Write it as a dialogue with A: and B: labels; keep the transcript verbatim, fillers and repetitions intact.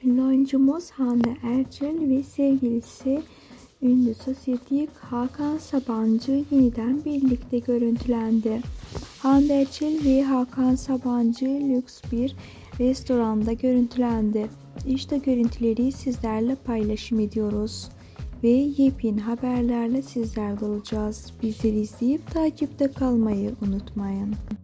A: Ünlü oyuncumuz Hande Erçel ve sevgilisi ünlü sosyetik Hakan Sabancı yeniden birlikte görüntülendi. Hande Erçel ve Hakan Sabancı lüks bir restoranda görüntülendi. İşte görüntüleri sizlerle paylaşım ediyoruz ve yepyeni haberlerle sizlerle olacağız. Bizleri izleyip takipte kalmayı unutmayın.